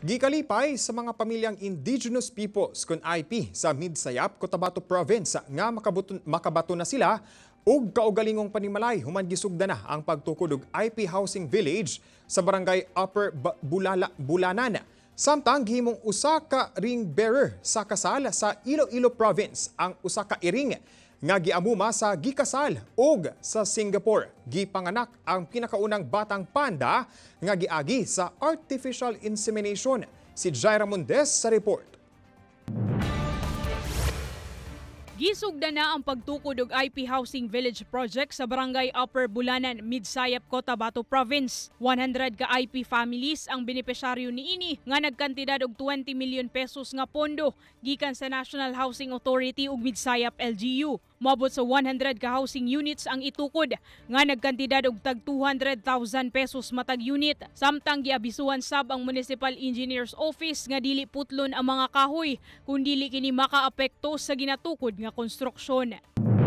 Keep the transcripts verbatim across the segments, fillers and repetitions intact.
Gikalipay sa mga pamilyang Indigenous Peoples kun I P sa Midsayap, Cotabato Province nga makabato, makabato na sila ug kaugalingong panimalay human gisugda na ang pagtukod og I P Housing Village sa barangay Upper Bulala, Bulanan. Samtang gihimong usa ka ring bearer sa kasal sa Iloilo Province ang usa ka iring nga giamuma sa gikasal ug sa Singapore. Gipanganak ang pinakaunang batang panda nga giagi sa artificial insemination. Si Jaira Mundes sa report. Gisugda na ang pagtukod og I P Housing Village Project sa barangay Upper Bulanan, Midsayap, Cotabato Province. one hundred ka I P families ang benepisyaryo niini nga nagkantidad og twenty million pesos nga pondo gikan sa National Housing Authority ug Midsayap L G U. Moabot sa one hundred ka housing units ang itukod nga nagkantidad og tag two hundred thousand pesos matag unit. Samtang giabisuhan sab ang Municipal Engineer's Office nga dili putlon ang mga kahoy kun dili kini makaapekto sa ginatukod nga konstruksyon.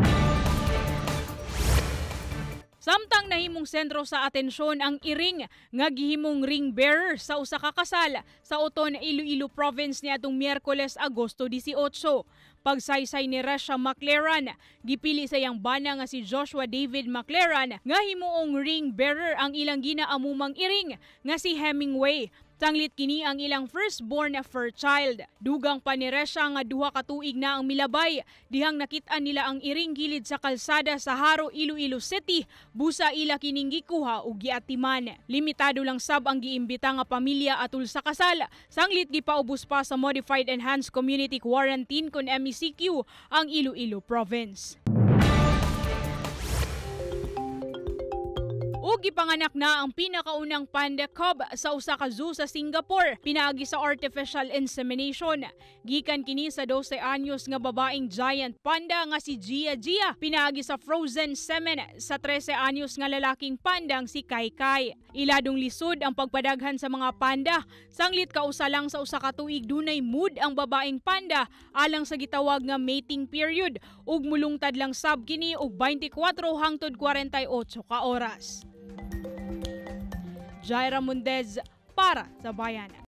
Samtang nahimong sentro sa atensyon ang iring nga gihimong ring bearer sa usa ka kasal sa Oton, Iloilo Province niadtong Miyerkules, Agosto eighteen. Pagsaysay ni Resha McLaren, gipili sa iyang bana nga si Joshua David McLaren nga himuong ring bearer ang ilang ginaamumang iring nga si Hemingway. Tanglit kini ang ilang firstborn na fur child. Dugang pa ni Resha nga duha ka tuig na ang milabay dihang nakit-an nila ang iring gilid sa kalsada sa Haro, Iloilo City, busa ila kining gikuha ug giatiman. Limitado lang sab ang giimbita nga pamilya atul sa kasal. Sanglit gipaubos pa sa Modified Enhanced Community Quarantine kun M E C Q ang Iloilo Province. Ug gipanganak na ang pinakaunang panda cub sa usa ka zoo sa Singapore, pinaagi sa artificial insemination. Gikan kini sa twelve anyos nga babaeng giant panda nga si Gia Gia, pinaagi sa frozen semen sa thirteen anyos nga lalaking pandang si Kai Kai. Iladong lisod ang pagpadaghan sa mga panda, sanglit kausa lang sa usa ka tuig dunay mood ang babaeng panda alang sa gitawag nga mating period ug mulungtad lang sab kini og twenty-four hangtod forty-eight ka oras. Jaira Mundez para sa Bayan.